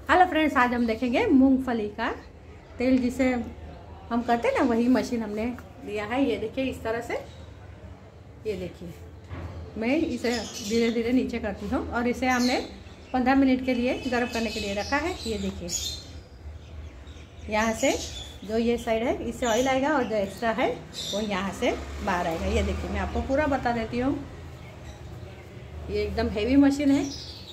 Hello friends, आज हम देखेंगे मूंगफली का तेल जिसे हम करते हैं ना, वही मशीन हमने लिया है। ये देखिए इस तरह से, ये देखिए मैं इसे धीरे धीरे नीचे करती हूँ और इसे हमने 15 मिनट के लिए गर्म करने के लिए रखा है। ये देखिए यहाँ से जो ये साइड है इससे ऑयल आएगा और जो एक्स्ट्रा है वो यहाँ से बाहर आएगा। ये देखिए मैं आपको पूरा बता देती हूँ। ये एकदम हेवी मशीन है,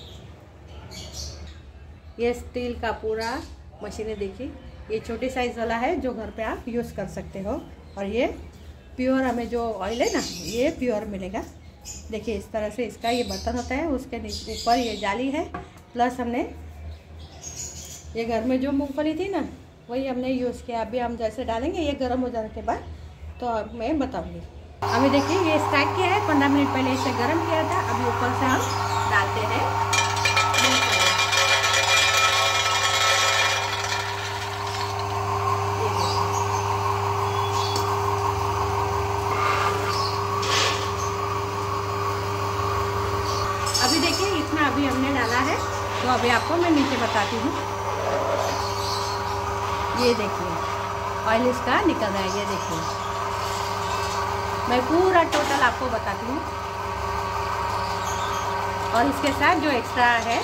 ये स्टील का पूरा मशीन है। देखिए ये छोटी साइज़ वाला है जो घर पे आप यूज़ कर सकते हो। और ये प्योर हमें जो ऑयल है ना, ये प्योर मिलेगा। देखिए इस तरह से इसका ये बर्तन होता है, उसके ऊपर ये जाली है, प्लस हमने ये घर में जो मूंगफली थी ना वही हमने यूज़ किया। अभी हम जैसे डालेंगे ये गर्म हो जाने के बाद तो अब मैं बताऊँगी। अभी देखिए ये स्टार्ट किया है, 15 मिनट पहले इसे गर्म किया था। अभी ऊपर से हम डालते हैं। अभी देखिए इतना अभी हमने डाला है, तो अभी आपको मैं नीचे बताती हूँ। ये देखिए ऑयल इसका निकल रहा है। ये देखिए मैं पूरा टोटल आपको बताती हूँ। और इसके साथ जो एक्स्ट्रा है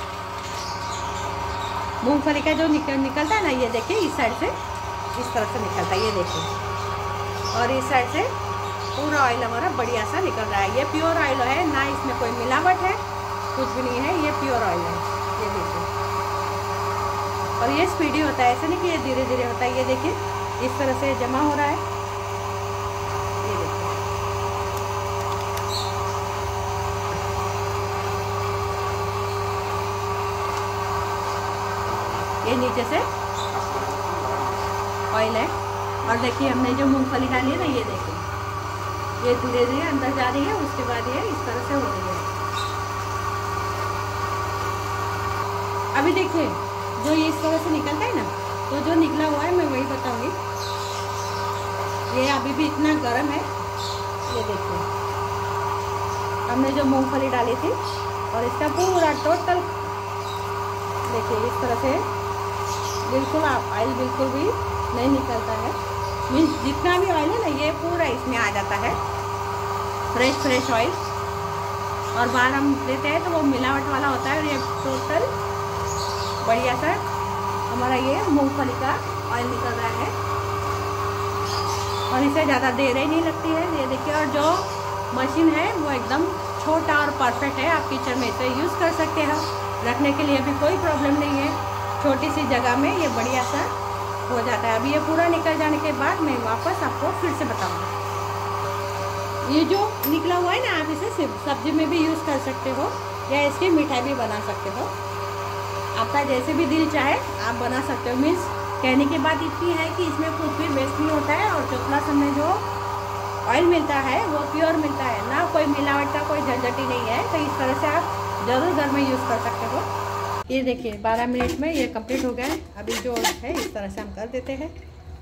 मूंगफली का जो निकलता है ना, ये देखिए इस साइड से इस तरह से निकलता है। ये देखिए और इस साइड से पूरा ऑयल हमारा बढ़िया सा निकल रहा है। ये प्योर ऑयल है, ना इसमें कोई मिलावट है, कुछ भी नहीं है, ये प्योर ऑयल है। ये देखिए और ये स्पीडी होता है, ऐसा नहीं कि ये धीरे धीरे होता है। ये देखिए इस तरह से जमा हो रहा है। ये देखिए ये नीचे से ऑयल है। और देखिए हमने जो मूंगफली डाली है ना, ये देखिए ये धीरे धीरे अंदर जा रही है, उसके बाद ये इस तरह से हो रही है। अभी देखिए जो ये इस तरह से निकलता है ना, तो जो निकला हुआ है मैं वही बताऊंगी। ये अभी भी इतना गर्म है। ये देखिए हमने जो मूंगफली डाली थी और इसका पूरा टोटल देखिए इस तरह से बिल्कुल ऑयल बिल्कुल भी नहीं निकलता है। मीन्स जितना भी ऑयल है ना, ये पूरा इसमें आ जाता है, फ्रेश ऑयल। और बाहर हम देते हैं तो वो मिलावट वाला होता है। और ये टोटल बढ़िया सा हमारा ये मूंगफली का ऑयल निकल रहा है और इसे ज़्यादा देर ही नहीं लगती है। ये देखिए और जो मशीन है वो एकदम छोटा और परफेक्ट है। आप किचन में इसे यूज़ कर सकते हो, रखने के लिए भी कोई प्रॉब्लम नहीं है। छोटी सी जगह में ये बढ़िया सा हो जाता है। अभी ये पूरा निकल जाने के बाद मैं वापस आपको फिर से बताऊँगी। ये जो निकला हुआ है ना, आप इसे सब्जी में भी यूज़ कर सकते हो या इसकी मिठाई भी बना सकते हो। आपका जैसे भी दिल चाहे आप बना सकते हो। मीन्स कहने की बात इतनी है कि इसमें कुछ भी वेस्ट नहीं होता है। और जो प्लस हमें जो ऑयल मिलता है वो प्योर मिलता है, ना कोई मिलावट का कोई झंझट ही नहीं है। तो इस तरह से आप ज़रूर घर में यूज़ कर सकते हो। ये देखिए 12 मिनट में ये कंप्लीट हो गया है। अभी जो है इस तरह से हम कर देते हैं।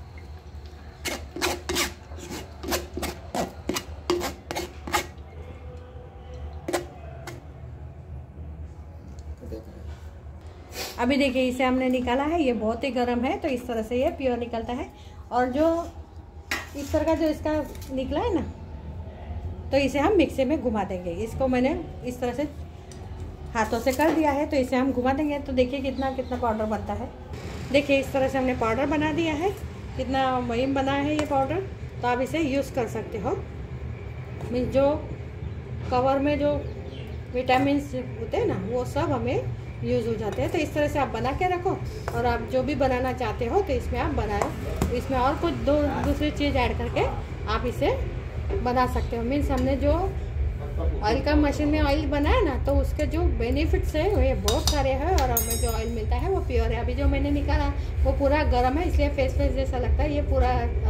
अभी देखिए इसे हमने निकाला है, ये बहुत ही गर्म है, तो इस तरह से ये प्योर निकलता है। और जो इस तरह का जो इसका निकला है ना, तो इसे हम मिक्सी में घुमा देंगे। इसको मैंने इस तरह से हाथों से कर दिया है, तो इसे हम घुमा देंगे। तो देखिए कितना कितना पाउडर बनता है। देखिए इस तरह से हमने पाउडर बना दिया है, कितना महीन बना है ये पाउडर। तो आप इसे यूज़ कर सकते हो। मीन्स जो कवर में जो विटामिन होते हैं ना, वो सब हमें यूज़ हो जाते हैं। तो इस तरह से आप बना के रखो और आप जो भी बनाना चाहते हो तो इसमें आप बनाओ। इसमें और कुछ दूसरी चीज़ ऐड करके आप इसे बना सकते हो। मीन्स हमने जो ऑयल का मशीन में ऑयल बनाया ना, तो उसके जो बेनिफिट्स है वो बहुत सारे हैं। और हमें जो ऑयल मिलता है वो प्योर है। अभी जो मैंने निकाला वो पूरा गर्म है, इसलिए फेस जैसा लगता है। ये पूरा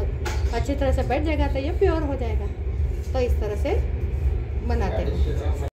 अच्छी तरह से बैठ जाएगा तो ये प्योर हो जाएगा। तो इस तरह से बनाते हैं।